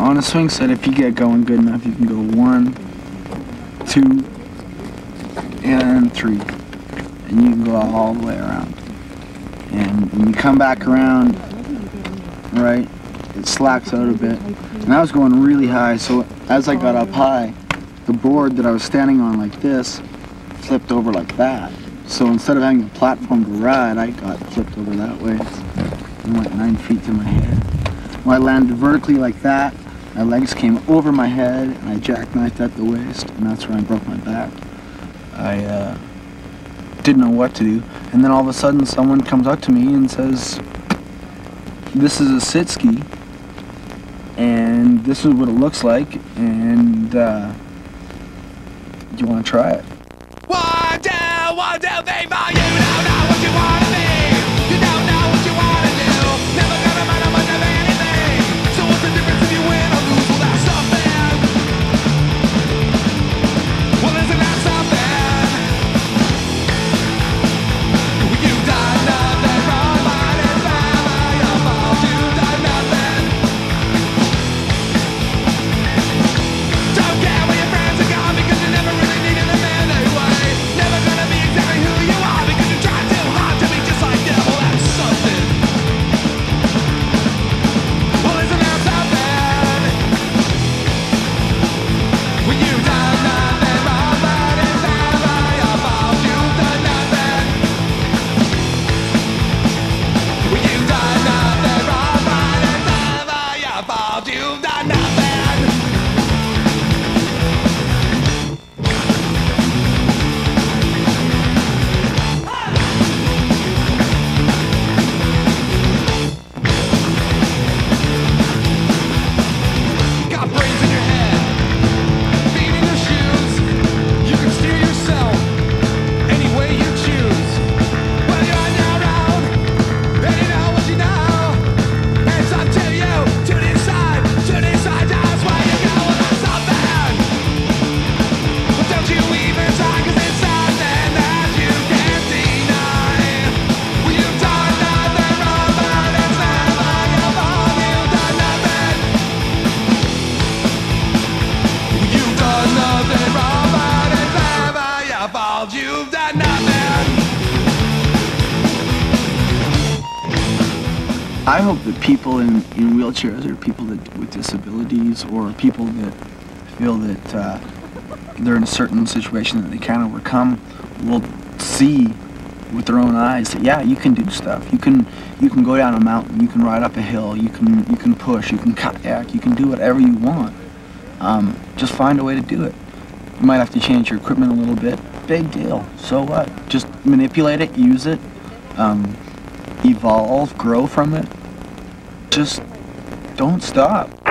On a swing set, if you get going good enough, you can go 1, 2, and 3. And you can go all the way around. And when you come back around, right, it slacks out a bit. And I was going really high, so as I got up high, the board that I was standing on like this flipped over like that. So instead of having a platform to ride, I got flipped over that way and went 9 feet to my head. When I landed vertically like that, my legs came over my head and I jackknifed at the waist, and that's where I broke my back. I didn't know what to do, and then all of a sudden someone comes up to me and says, "This is a sit ski, and this is what it looks like, and you want to try it?" 1, 2, 1, 2, 3, 4. You don't know what you want to be. You don't know what you want to do. Never gonna matter much of anything. So what's the difference if you win or lose? Well, that's something. Well, isn't that something? You've done nothing wrong, but it's never your fault. You've done nothing. Don't care where your friends are gone because you never really needed them anyway. Never gonna be exactly who you are because you tried too hard to be just like them. Well, that's something. Well, isn't that something? Well, you've done nothing wrong, but it's never your fault. You've done nothing. Well, you've done nothing wrong, but it's never your fault. You've done nothing. Got brains in your head, feet in your shoes. You can steer yourself any way you choose. Well, you're on your own, and you know what you know. It's up to you to decide just where you go. Well, that's something. But don't you even try, 'cause it's something that you can't deny. Well, you've done nothing wrong, but it's never your fault. You've done nothing. You've done nothing wrong, but it's never your fault. You've done nothing. I hope that people in wheelchairs, or people with disabilities, or people that feel that they're in a certain situation that they can't overcome, will see with their own eyes that, yeah, you can do stuff. You can go down a mountain, you can ride up a hill, you can push, you can kayak, you can do whatever you want. Just find a way to do it. You might have to change your equipment a little bit. Big deal. So what? Just manipulate it, use it, evolve, grow from it. Just don't stop.